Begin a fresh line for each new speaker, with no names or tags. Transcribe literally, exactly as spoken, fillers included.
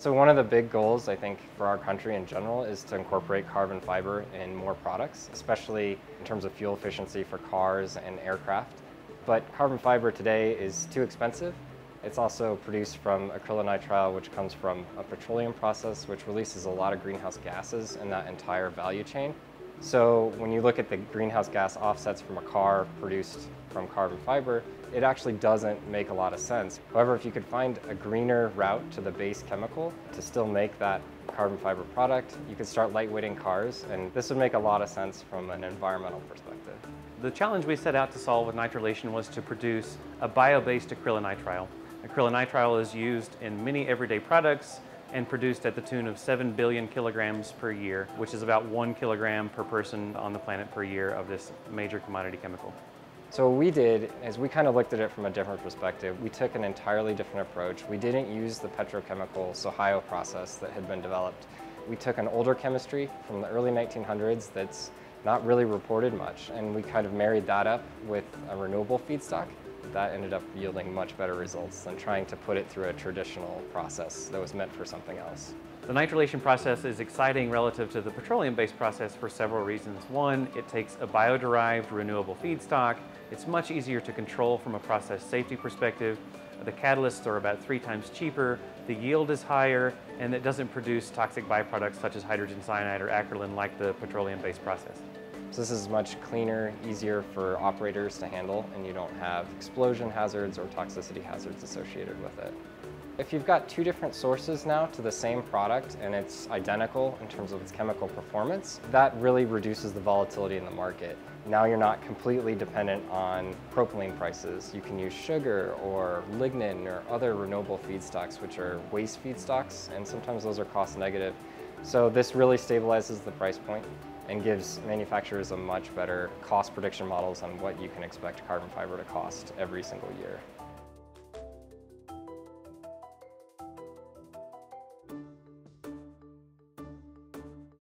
So one of the big goals, I think, for our country in general is to incorporate carbon fiber in more products, especially in terms of fuel efficiency for cars and aircraft. But carbon fiber today is too expensive. It's also produced from acrylonitrile, which comes from a petroleum process, which releases a lot of greenhouse gases in that entire value chain. So when you look at the greenhouse gas offsets from a car produced from carbon fiber, it actually doesn't make a lot of sense. However, if you could find a greener route to the base chemical to still make that carbon fiber product, you could start lightweighting cars, and this would make a lot of sense from an environmental perspective.
The challenge we set out to solve with nitrylation was to produce a bio-based acrylonitrile. Acrylonitrile is used in many everyday products and produced at the tune of seven billion kilograms per year, which is about one kilogram per person on the planet per year of this major commodity chemical.
So what we did is we kind of looked at it from a different perspective. We took an entirely different approach. We didn't use the petrochemical Sohio process that had been developed. We took an older chemistry from the early nineteen hundreds that's not really reported much, and we kind of married that up with a renewable feedstock. That ended up yielding much better results than trying to put it through a traditional process that was meant for something else.
The nitrylation process is exciting relative to the petroleum-based process for several reasons. One, it takes a bio-derived renewable feedstock. It's much easier to control from a process safety perspective. The catalysts are about three times cheaper, the yield is higher, and it doesn't produce toxic byproducts such as hydrogen cyanide or acrylon like the petroleum-based process.
So this is much cleaner, easier for operators to handle, and you don't have explosion hazards or toxicity hazards associated with it. If you've got two different sources now to the same product and it's identical in terms of its chemical performance, that really reduces the volatility in the market. Now you're not completely dependent on propylene prices. You can use sugar or lignin or other renewable feedstocks, which are waste feedstocks, and sometimes those are cost negative. So this really stabilizes the price point and gives manufacturers a much better cost prediction models on what you can expect carbon fiber to cost every single year.